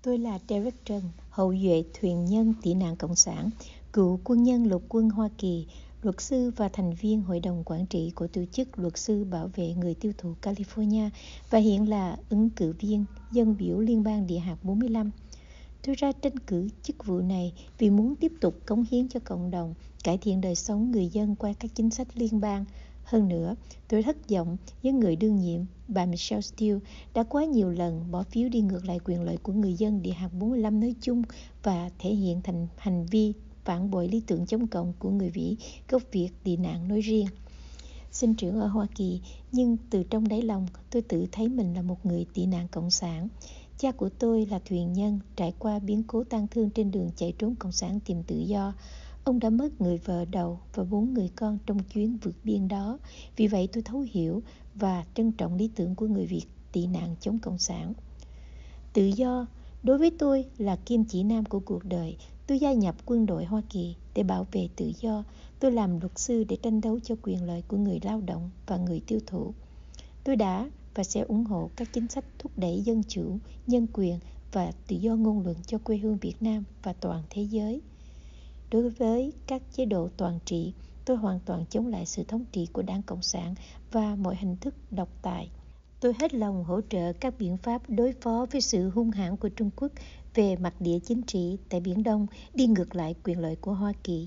Tôi là Derek Trần, hậu duệ thuyền nhân tị nạn Cộng sản, cựu quân nhân lục quân Hoa Kỳ, luật sư và thành viên hội đồng quản trị của tổ chức luật sư bảo vệ người tiêu thụ California và hiện là ứng cử viên dân biểu liên bang địa hạt 45. Tôi ra tranh cử chức vụ này vì muốn tiếp tục cống hiến cho cộng đồng, cải thiện đời sống người dân qua các chính sách liên bang. Hơn nữa, tôi thất vọng với người đương nhiệm, bà Michelle Steele, đã quá nhiều lần bỏ phiếu đi ngược lại quyền lợi của người dân địa hạt 45 nói chung và thể hiện thành hành vi phản bội lý tưởng chống cộng của người Mỹ gốc Việt tị nạn nói riêng. Sinh trưởng ở Hoa Kỳ, nhưng từ trong đáy lòng tôi tự thấy mình là một người tị nạn cộng sản. Cha của tôi là thuyền nhân trải qua biến cố tang thương trên đường chạy trốn cộng sản tìm tự do. Ông đã mất người vợ đầu và 4 người con trong chuyến vượt biên đó. Vì vậy tôi thấu hiểu và trân trọng lý tưởng của người Việt tị nạn chống cộng sản. Tự do đối với tôi là kim chỉ nam của cuộc đời. Tôi gia nhập quân đội Hoa Kỳ để bảo vệ tự do. Tôi làm luật sư để tranh đấu cho quyền lợi của người lao động và người tiêu thụ. Tôi đã và sẽ ủng hộ các chính sách thúc đẩy dân chủ, nhân quyền và tự do ngôn luận cho quê hương Việt Nam và toàn thế giới. Đối với các chế độ toàn trị, tôi hoàn toàn chống lại sự thống trị của Đảng Cộng sản và mọi hình thức độc tài. Tôi hết lòng hỗ trợ các biện pháp đối phó với sự hung hãn của Trung Quốc về mặt địa chính trị tại Biển Đông, đi ngược lại quyền lợi của Hoa Kỳ.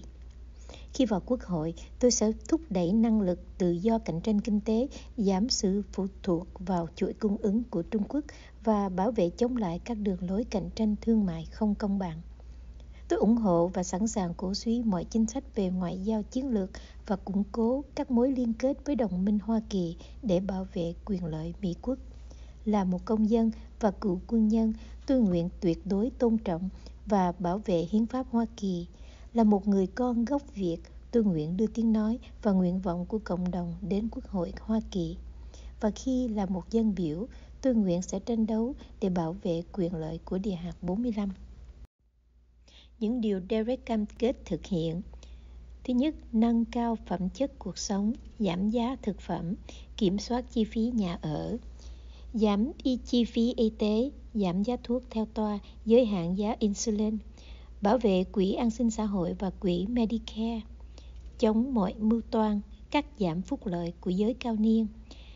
Khi vào Quốc hội, tôi sẽ thúc đẩy năng lực tự do cạnh tranh kinh tế, giảm sự phụ thuộc vào chuỗi cung ứng của Trung Quốc và bảo vệ chống lại các đường lối cạnh tranh thương mại không công bằng. Tôi ủng hộ và sẵn sàng cổ suý mọi chính sách về ngoại giao chiến lược và củng cố các mối liên kết với đồng minh Hoa Kỳ để bảo vệ quyền lợi Mỹ quốc. Là một công dân và cựu quân nhân, tôi nguyện tuyệt đối tôn trọng và bảo vệ hiến pháp Hoa Kỳ. Là một người con gốc Việt, tôi nguyện đưa tiếng nói và nguyện vọng của cộng đồng đến Quốc hội Hoa Kỳ. Và khi là một dân biểu, tôi nguyện sẽ tranh đấu để bảo vệ quyền lợi của địa hạt 45. Những điều Derek cam kết thực hiện. Thứ nhất, nâng cao phẩm chất cuộc sống, giảm giá thực phẩm, kiểm soát chi phí nhà ở, giảm chi phí y tế, giảm giá thuốc theo toa, giới hạn giá insulin, bảo vệ quỹ an sinh xã hội và quỹ Medicare, chống mọi mưu toan, cắt giảm phúc lợi của giới cao niên,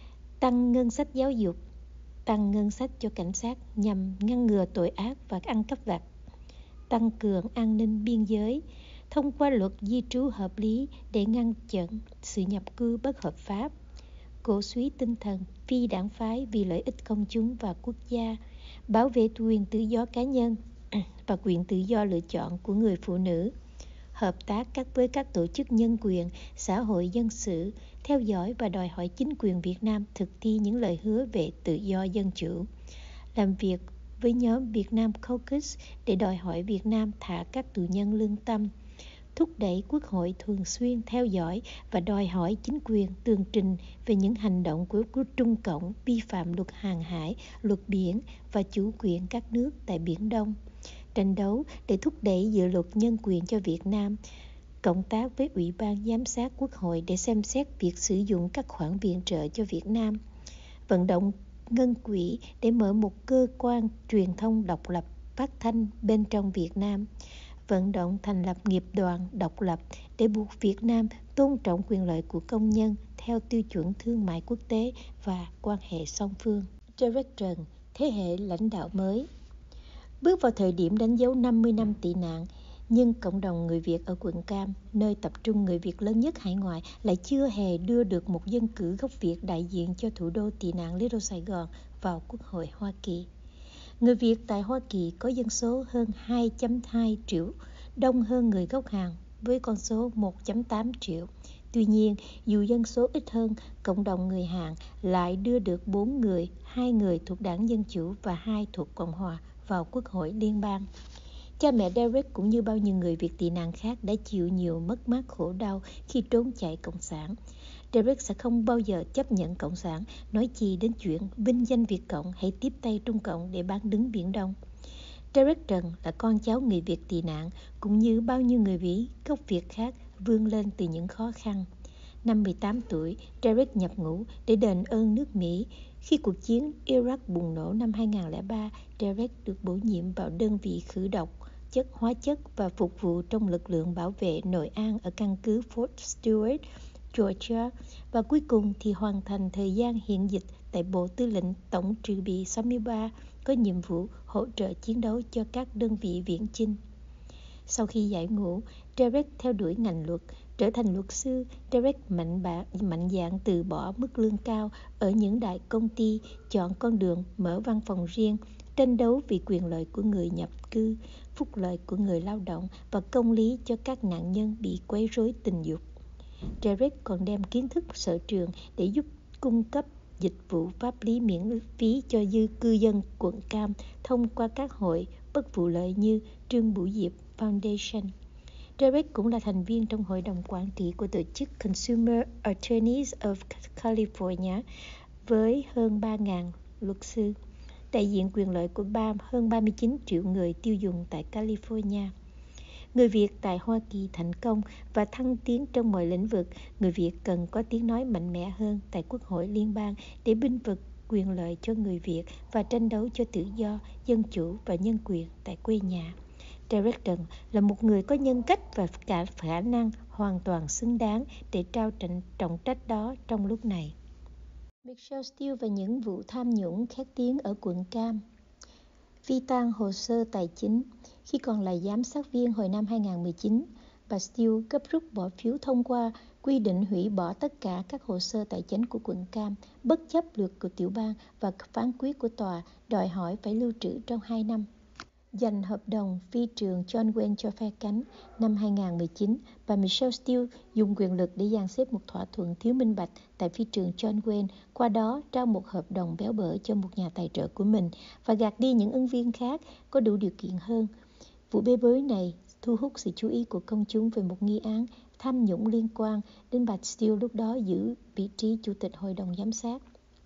tăng ngân sách giáo dục, tăng ngân sách cho cảnh sát nhằm ngăn ngừa tội ác và ăn cắp vặt, tăng cường an ninh biên giới, thông qua luật di trú hợp lý để ngăn chặn sự nhập cư bất hợp pháp, cổ suý tinh thần phi đảng phái vì lợi ích công chúng và quốc gia, bảo vệ quyền tự do cá nhân và quyền tự do lựa chọn của người phụ nữ, hợp tác với các tổ chức nhân quyền, xã hội dân sự, theo dõi và đòi hỏi chính quyền Việt Nam thực thi những lời hứa về tự do dân chủ, làm việc với nhóm Việt Nam Caucus để đòi hỏi Việt Nam thả các tù nhân lương tâm, thúc đẩy Quốc hội thường xuyên theo dõi và đòi hỏi chính quyền tường trình về những hành động của Trung Cộng vi phạm luật hàng hải, luật biển và chủ quyền các nước tại Biển Đông, tranh đấu để thúc đẩy dự luật nhân quyền cho Việt Nam, cộng tác với Ủy ban Giám sát Quốc hội để xem xét việc sử dụng các khoản viện trợ cho Việt Nam, vận động ngân quỹ để mở một cơ quan truyền thông độc lập phát thanh bên trong Việt Nam, vận động thành lập nghiệp đoàn độc lập để buộc Việt Nam tôn trọng quyền lợi của công nhân theo tiêu chuẩn thương mại quốc tế và quan hệ song phương. Derek Trần, thế hệ lãnh đạo mới. Bước vào thời điểm đánh dấu 50 năm tị nạn, nhưng cộng đồng người Việt ở quận Cam, nơi tập trung người Việt lớn nhất hải ngoại, lại chưa hề đưa được một dân cử gốc Việt đại diện cho thủ đô tị nạn Little Sài Gòn vào Quốc hội Hoa Kỳ. Người Việt tại Hoa Kỳ có dân số hơn 2,2 triệu, đông hơn người gốc Hàn với con số 1,8 triệu. Tuy nhiên, dù dân số ít hơn, cộng đồng người Hàn lại đưa được 4 người, 2 người thuộc Đảng Dân Chủ và 2 thuộc Cộng Hòa vào Quốc hội liên bang. Cha mẹ Derek cũng như bao nhiêu người Việt tị nạn khác đã chịu nhiều mất mát khổ đau khi trốn chạy Cộng sản. Derek sẽ không bao giờ chấp nhận Cộng sản, nói chi đến chuyện vinh danh Việt Cộng hay tiếp tay Trung Cộng để bán đứng Biển Đông. Derek Trần là con cháu người Việt tị nạn, cũng như bao nhiêu người Mỹ gốc Việt khác vươn lên từ những khó khăn. Năm 18 tuổi, Derek nhập ngũ để đền ơn nước Mỹ Khi cuộc chiến Iraq bùng nổ năm 2003, Derek được bổ nhiệm vào đơn vị khử độc, chất hóa chất và phục vụ trong lực lượng bảo vệ nội an ở căn cứ Fort Stewart, Georgia, và cuối cùng thì hoàn thành thời gian hiện dịch tại Bộ Tư lệnh Tổng trừ bị 63, có nhiệm vụ hỗ trợ chiến đấu cho các đơn vị viễn chinh. Sau khi giải ngũ, Derek theo đuổi ngành luật. Trở thành luật sư, Derek mạnh dạn từ bỏ mức lương cao ở những đại công ty, chọn con đường mở văn phòng riêng, tranh đấu vì quyền lợi của người nhập cư, phúc lợi của người lao động và công lý cho các nạn nhân bị quấy rối tình dục. Derek còn đem kiến thức sở trường để giúp cung cấp dịch vụ pháp lý miễn phí cho cư dân quận Cam thông qua các hội bất vụ lợi như Trương Bửu Diệp Foundation. Derek cũng là thành viên trong hội đồng quản trị của tổ chức Consumer Attorneys of California với hơn 3.000 luật sư, đại diện quyền lợi của hơn 39 triệu người tiêu dùng tại California. Người Việt tại Hoa Kỳ thành công và thăng tiến trong mọi lĩnh vực, người Việt cần có tiếng nói mạnh mẽ hơn tại Quốc hội Liên bang để bênh vực quyền lợi cho người Việt và tranh đấu cho tự do, dân chủ và nhân quyền tại quê nhà. Derek Trần là một người có nhân cách và cả khả năng hoàn toàn xứng đáng để trao trọng trách đó trong lúc này. Michelle Steele và những vụ tham nhũng khét tiếng ở quận Cam. Vi tan hồ sơ tài chính. Khi còn là giám sát viên hồi năm 2019, bà Steele gấp rút bỏ phiếu thông qua quy định hủy bỏ tất cả các hồ sơ tài chính của quận Cam, bất chấp luật của tiểu bang và phán quyết của tòa đòi hỏi phải lưu trữ trong 2 năm. Giành hợp đồng phi trường John Wayne cho phe cánh. Năm 2019, bà Michelle Steele dùng quyền lực để dàn xếp một thỏa thuận thiếu minh bạch tại phi trường John Wayne, qua đó trao một hợp đồng béo bở cho một nhà tài trợ của mình và gạt đi những ứng viên khác có đủ điều kiện hơn. Vụ bê bối này thu hút sự chú ý của công chúng về một nghi án tham nhũng liên quan đến bà Steele lúc đó giữ vị trí chủ tịch hội đồng giám sát.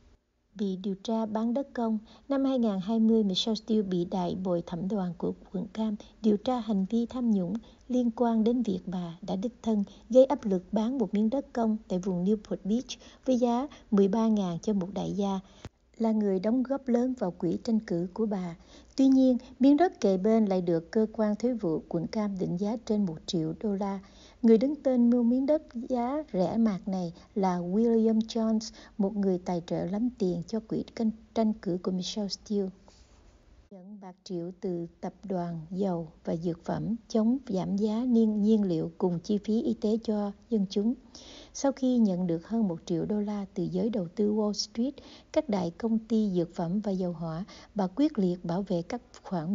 Bị điều tra bán đất công. Năm 2020, Michelle Steele bị đại bồi thẩm đoàn của quận Cam điều tra hành vi tham nhũng liên quan đến việc bà đã đích thân gây áp lực bán một miếng đất công tại vùng Newport Beach với giá 13.000 cho một đại gia, là người đóng góp lớn vào quỹ tranh cử của bà. Tuy nhiên, miếng đất kề bên lại được cơ quan thuế vụ quận Cam định giá trên $1 triệu. Người đứng tên mua miếng đất giá rẻ mạt này là William Jones, một người tài trợ lắm tiền cho quỹ tranh cử của Michelle Steele. Nhận bạc triệu từ tập đoàn dầu và dược phẩm chống giảm giá nhiên liệu cùng chi phí y tế cho dân chúng. Sau khi nhận được hơn $1 triệu từ giới đầu tư Wall Street, các đại công ty dược phẩm và dầu hỏa, bà quyết liệt bảo vệ các khoản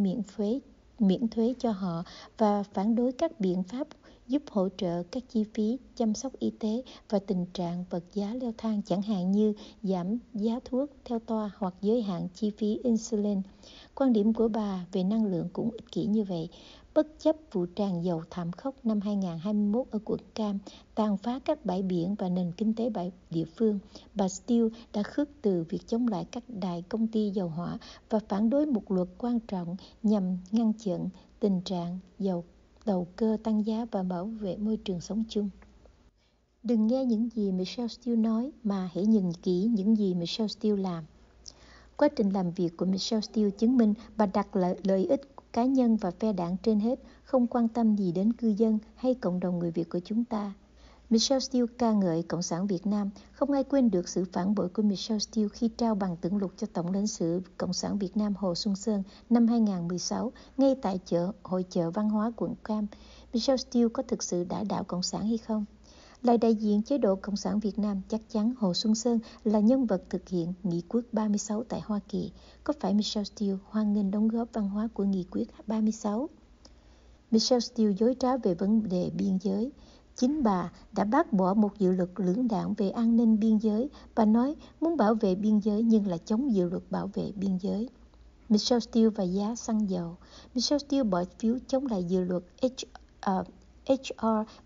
miễn thuế cho họ và phản đối các biện pháp giúp hỗ trợ các chi phí chăm sóc y tế và tình trạng vật giá leo thang, chẳng hạn như giảm giá thuốc theo toa hoặc giới hạn chi phí insulin. Quan điểm của bà về năng lượng cũng ích kỷ như vậy. Bất chấp vụ tràn dầu thảm khốc năm 2021 ở quận Cam, tàn phá các bãi biển và nền kinh tế địa phương, bà Steele đã khước từ việc chống lại các đại công ty dầu hỏa và phản đối một luật quan trọng nhằm ngăn chặn tình trạng đầu cơ tăng giá và bảo vệ môi trường sống chung. Đừng nghe những gì Michelle Steele nói, mà hãy nhìn kỹ những gì Michelle Steele làm. Quá trình làm việc của Michelle Steele chứng minh bà đặt lợi ích cá nhân và phe đảng trên hết, không quan tâm gì đến cư dân hay cộng đồng người Việt của chúng ta. Michelle Steele ca ngợi Cộng sản Việt Nam. Không ai quên được sự phản bội của Michelle Steele khi trao bằng tưởng lục cho Tổng lãnh sự Cộng sản Việt Nam Hồ Xuân Sơn năm 2016, ngay tại hội chợ văn hóa quận Cam. Michelle Steele có thực sự đã đạo Cộng sản hay không? Là đại diện chế độ Cộng sản Việt Nam, chắc chắn Hồ Xuân Sơn là nhân vật thực hiện Nghị quyết 36 tại Hoa Kỳ. Có phải Michelle Steele hoan nghênh đóng góp văn hóa của Nghị quyết 36? Michelle Steele dối trá về vấn đề biên giới. Chính bà đã bác bỏ một dự luật lưỡng đảng về an ninh biên giới. Bà nói muốn bảo vệ biên giới nhưng là chống dự luật bảo vệ biên giới. Michelle Steele và giá xăng dầu. Michelle Steele bỏ phiếu chống lại dự luật HR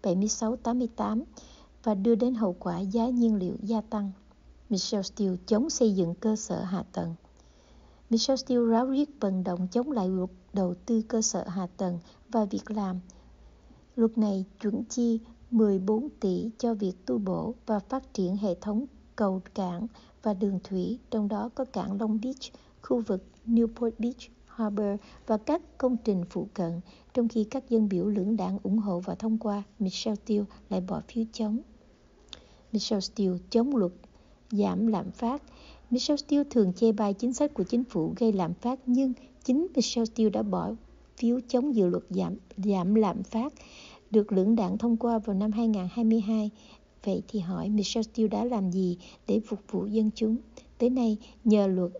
7688 và đưa đến hậu quả giá nhiên liệu gia tăng. Michelle Steele chống xây dựng cơ sở hạ tầng. Michelle Steele ráo riết vận động chống lại luật đầu tư cơ sở hạ tầng và việc làm. Luật này chuẩn chi 14 tỷ cho việc tu bổ và phát triển hệ thống cầu cảng và đường thủy, trong đó có cảng Long Beach, khu vực Newport Beach Harbor và các công trình phụ cận, trong khi các dân biểu lưỡng đảng ủng hộ và thông qua, Michelle Steele lại bỏ phiếu chống. Michelle Steele chống luật giảm lạm phát. Michelle Steele thường chê bai chính sách của chính phủ gây lạm phát, nhưng chính Michelle Steele đã bỏ phiếu chống dự luật giảm lạm phát được lưỡng đảng thông qua vào năm 2022. Vậy thì hỏi Michelle Steele đã làm gì để phục vụ dân chúng? Tới nay, nhờ luật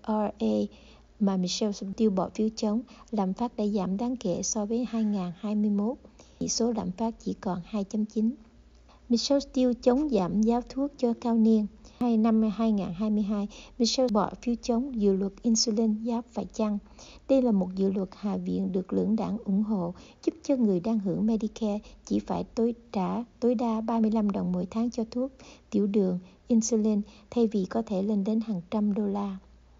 IRA mà Michelle Steele bỏ phiếu chống, lạm phát đã giảm đáng kể so với 2021. Chỉ số lạm phát chỉ còn 2.9. Michelle Steele chống giảm giá thuốc cho cao niên. Năm 2022, Michelle bỏ phiếu chống dự luật insulin giá phải chăng. Đây là một dự luật Hạ viện được lưỡng đảng ủng hộ, giúp cho người đang hưởng Medicare chỉ phải trả tối đa 35 đồng mỗi tháng cho thuốc tiểu đường, insulin, thay vì có thể lên đến hàng trăm đô la.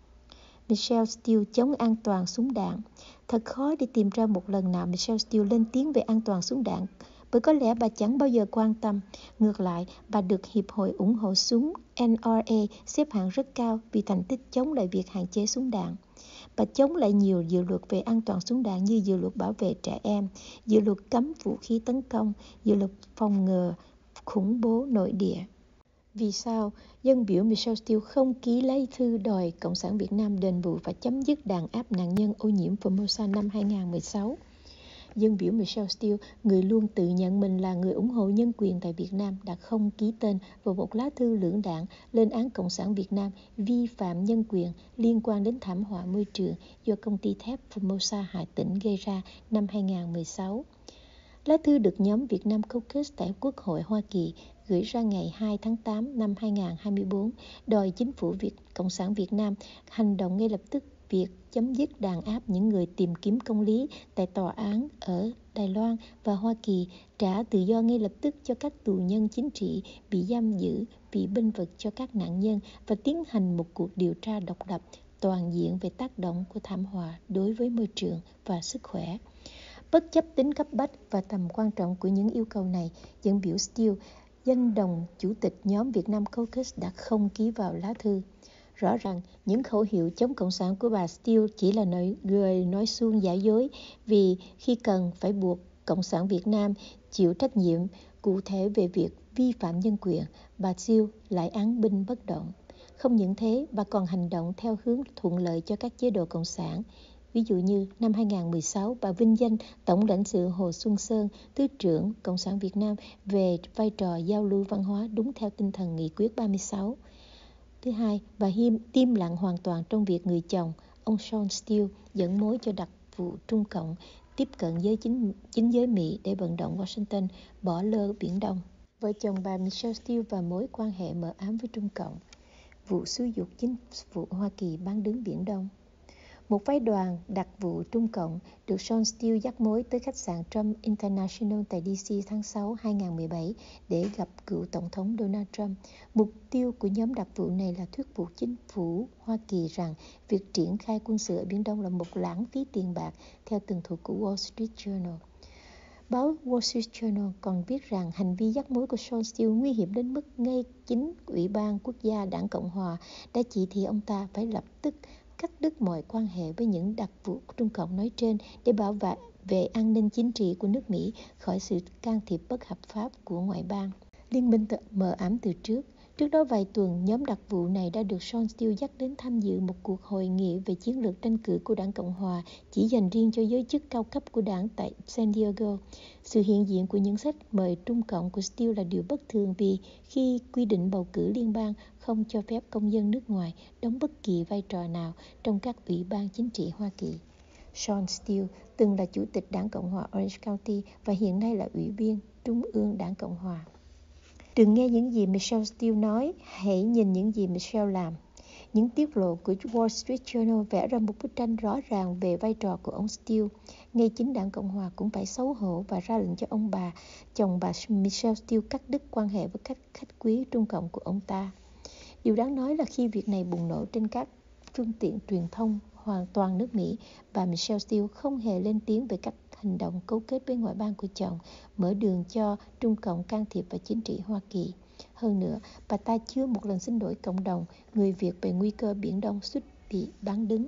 Michelle Steele chống an toàn súng đạn. Thật khó để tìm ra một lần nào Michelle Steele lên tiếng về an toàn súng đạn, bởi có lẽ bà chẳng bao giờ quan tâm. Ngược lại, bà được Hiệp hội ủng hộ súng NRA xếp hạng rất cao vì thành tích chống lại việc hạn chế súng đạn. Bà chống lại nhiều dự luật về an toàn súng đạn như dự luật bảo vệ trẻ em, dự luật cấm vũ khí tấn công, dự luật phòng ngừa khủng bố nội địa. Vì sao dân biểu Michelle Steele không ký lấy thư đòi Cộng sản Việt Nam đền bù và chấm dứt đàn áp nạn nhân ô nhiễm Formosa năm 2016? Dân biểu Michelle Steele, người luôn tự nhận mình là người ủng hộ nhân quyền tại Việt Nam, đã không ký tên vào một lá thư lưỡng đảng lên án Cộng sản Việt Nam vi phạm nhân quyền liên quan đến thảm họa môi trường do công ty thép Formosa Hà Tĩnh gây ra năm 2016. Lá thư được nhóm Việt Nam Caucus tại Quốc hội Hoa Kỳ gửi ra ngày 2 tháng 8 năm 2024, đòi chính phủ Cộng sản Việt Nam hành động ngay lập tức việc chấm dứt đàn áp những người tìm kiếm công lý tại tòa án ở Đài Loan và Hoa Kỳ, trả tự do ngay lập tức cho các tù nhân chính trị bị giam giữ vì bênh vực cho các nạn nhân và tiến hành một cuộc điều tra độc lập toàn diện về tác động của thảm họa đối với môi trường và sức khỏe. Bất chấp tính cấp bách và tầm quan trọng của những yêu cầu này, dân biểu Steele, danh đồng chủ tịch nhóm Việt Nam Caucus, đã không ký vào lá thư. Rõ ràng, những khẩu hiệu chống Cộng sản của bà Steele chỉ là nói suông giả dối, vì khi cần phải buộc Cộng sản Việt Nam chịu trách nhiệm cụ thể về việc vi phạm nhân quyền, bà Steele lại án binh bất động. Không những thế, bà còn hành động theo hướng thuận lợi cho các chế độ cộng sản. Ví dụ như năm 2016, bà vinh danh Tổng lãnh sự Hồ Xuân Sơn, Thứ trưởng Cộng sản Việt Nam về vai trò giao lưu văn hóa đúng theo tinh thần nghị quyết 36. Thứ hai, bà im lặng hoàn toàn trong việc người chồng, ông Sean Steele, dẫn mối cho đặc vụ Trung Cộng tiếp cận với chính giới Mỹ để vận động Washington bỏ lơ Biển Đông. Vợ chồng bà Michelle Steele và mối quan hệ mờ ám với Trung Cộng. Vụ xúi giục chính phủ Hoa Kỳ bán đứng Biển Đông. Một phái đoàn đặc vụ Trung Cộng được Sean Steele dắt mối tới khách sạn Trump International tại DC tháng 6 2017 để gặp cựu Tổng thống Donald Trump. Mục tiêu của nhóm đặc vụ này là thuyết phục chính phủ Hoa Kỳ rằng việc triển khai quân sự ở Biển Đông là một lãng phí tiền bạc, theo tường thuật của Wall Street Journal. Báo Wall Street Journal còn viết rằng hành vi dắt mối của Sean Steele nguy hiểm đến mức ngay chính Ủy ban Quốc gia Đảng Cộng Hòa đã chỉ thị ông ta phải lập tức cắt đứt mọi quan hệ với những đặc vụ Trung Cộng nói trên để bảo vệ an ninh chính trị của nước Mỹ khỏi sự can thiệp bất hợp pháp của ngoại bang. Liên minh mờ ám từ trước. Trước đó vài tuần, nhóm đặc vụ này đã được Sean Steele dắt đến tham dự một cuộc hội nghị về chiến lược tranh cử của Đảng Cộng Hòa chỉ dành riêng cho giới chức cao cấp của đảng tại San Diego. Sự hiện diện của những khách mời Trung Cộng của Steele là điều bất thường, vì khi quy định bầu cử liên bang không cho phép công dân nước ngoài đóng bất kỳ vai trò nào trong các ủy ban chính trị Hoa Kỳ. Sean Steele từng là chủ tịch Đảng Cộng hòa Orange County và hiện nay là ủy viên Trung ương Đảng Cộng hòa. Đừng nghe những gì Michelle Steele nói, hãy nhìn những gì Michelle làm. Những tiết lộ của Wall Street Journal vẽ ra một bức tranh rõ ràng về vai trò của ông Steele. Ngay chính Đảng Cộng hòa cũng phải xấu hổ và ra lệnh cho chồng bà Michelle Steele cắt đứt quan hệ với các khách quý Trung Cộng của ông ta. Điều đáng nói là khi việc này bùng nổ trên các phương tiện truyền thông hoàn toàn nước Mỹ, bà Michelle Steele không hề lên tiếng về các hành động cấu kết với ngoại bang của chồng, mở đường cho Trung Cộng can thiệp vào chính trị Hoa Kỳ. Hơn nữa, bà ta chưa một lần xin lỗi cộng đồng người Việt về nguy cơ Biển Đông suýt bị bán đứng.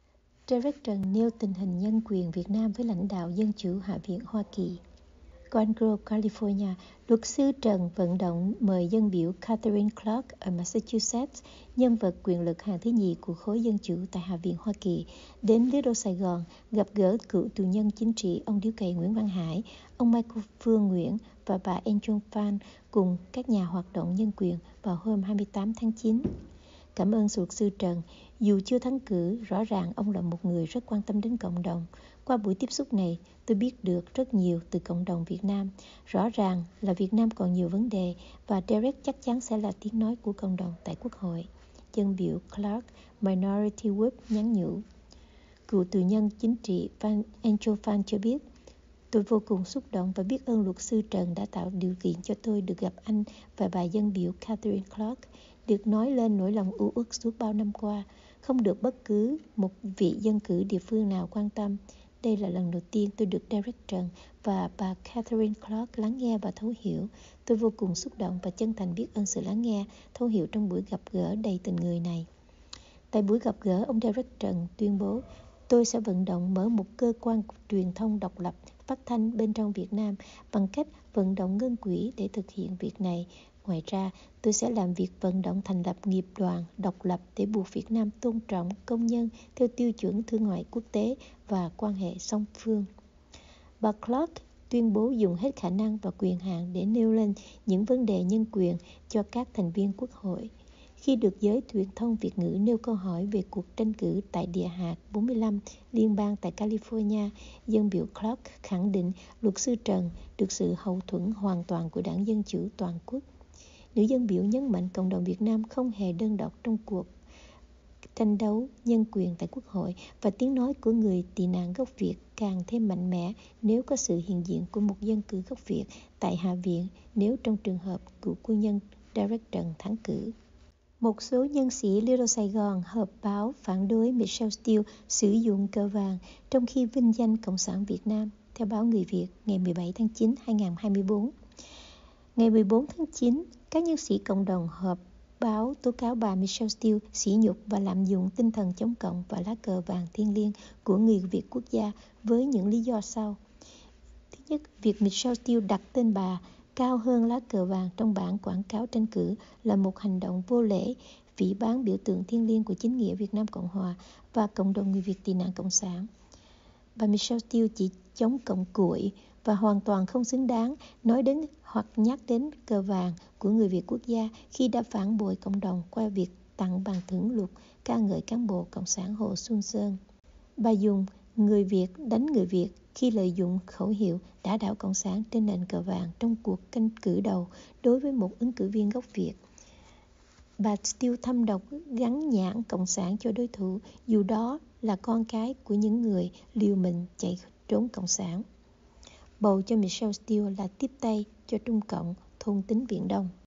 Derek Trần nêu tình hình nhân quyền Việt Nam với lãnh đạo Dân chủ Hạ viện Hoa Kỳ. Golden Grove, California, luật sư Trần vận động mời dân biểu Catherine Clark ở Massachusetts, nhân vật quyền lực hàng thứ nhì của khối dân chủ tại Hạ viện Hoa Kỳ, đến Little Sài Gòn gặp gỡ cựu tù nhân chính trị ông điếu cày Nguyễn Văn Hải, ông Michael Phương Nguyễn và bà Angel Phan cùng các nhà hoạt động nhân quyền vào hôm 28 tháng 9. Cảm ơn luật sư Trần. Dù chưa thắng cử, rõ ràng ông là một người rất quan tâm đến cộng đồng. Qua buổi tiếp xúc này, tôi biết được rất nhiều từ cộng đồng Việt Nam. Rõ ràng là Việt Nam còn nhiều vấn đề và Derek chắc chắn sẽ là tiếng nói của cộng đồng tại Quốc hội. Dân biểu Clark, Minority Whip nhắn nhủ. Cựu tù nhân chính trị Angel Phan cho biết, tôi vô cùng xúc động và biết ơn luật sư Trần đã tạo điều kiện cho tôi được gặp anh và bà dân biểu Catherine Clark, được nói lên nỗi lòng u uất suốt bao năm qua, không được bất cứ một vị dân cử địa phương nào quan tâm. Đây là lần đầu tiên tôi được Derek Trần và bà Catherine Clark lắng nghe và thấu hiểu. Tôi vô cùng xúc động và chân thành biết ơn sự lắng nghe, thấu hiểu trong buổi gặp gỡ đầy tình người này. Tại buổi gặp gỡ, ông Derek Trần tuyên bố, tôi sẽ vận động mở một cơ quan truyền thông độc lập, phát thanh bên trong Việt Nam bằng cách vận động ngân quỹ để thực hiện việc này. Ngoài ra, tôi sẽ làm việc vận động thành lập nghiệp đoàn độc lập để buộc Việt Nam tôn trọng công nhân theo tiêu chuẩn thương mại quốc tế và quan hệ song phương. Bà Clark tuyên bố dùng hết khả năng và quyền hạn để nêu lên những vấn đề nhân quyền cho các thành viên Quốc hội. Khi được giới truyền thông Việt ngữ nêu câu hỏi về cuộc tranh cử tại địa hạt 45 liên bang tại California, dân biểu Clark khẳng định luật sư Trần được sự hậu thuẫn hoàn toàn của Đảng Dân Chủ toàn quốc. Nữ dân biểu nhấn mạnh cộng đồng Việt Nam không hề đơn độc trong cuộc tranh đấu nhân quyền tại Quốc hội và tiếng nói của người tị nạn gốc Việt càng thêm mạnh mẽ nếu có sự hiện diện của một dân cử gốc Việt tại Hạ viện nếu trong trường hợp cựu quân nhân Derek Trần thắng cử. Một số nhân sĩ Little Sài Gòn họp báo phản đối Michelle Steele sử dụng cờ vàng trong khi vinh danh Cộng sản Việt Nam, theo báo Người Việt ngày 17 tháng 9, 2024. Ngày 14 tháng 9, các nhân sĩ cộng đồng họp báo tố cáo bà Michelle Steele sỉ nhục và lạm dụng tinh thần chống cộng và lá cờ vàng thiêng liêng của người Việt quốc gia với những lý do sau. Thứ nhất, việc Michelle Steele đặt tên bà cao hơn lá cờ vàng trong bảng quảng cáo tranh cử là một hành động vô lễ, phỉ báng biểu tượng thiêng liêng của chính nghĩa Việt Nam Cộng Hòa và cộng đồng người Việt tị nạn Cộng sản. Bà Michelle Steele chỉ chống cộng cuội và hoàn toàn không xứng đáng nói đến hoặc nhắc đến cờ vàng của người Việt quốc gia khi đã phản bội cộng đồng qua việc tặng bằng thưởng luật ca ngợi cán bộ Cộng sản Hồ Xuân Sơn. Bà dùng người Việt đánh người Việt khi lợi dụng khẩu hiệu đả đảo Cộng sản trên nền cờ vàng trong cuộc tranh cử đầu đối với một ứng cử viên gốc Việt. Bà Steele thâm độc gắn nhãn Cộng sản cho đối thủ, dù đó là con cái của những người liều mình chạy trốn Cộng sản. Bầu cho Michelle Steele là tiếp tay cho Trung Cộng thôn tính Viễn Đông.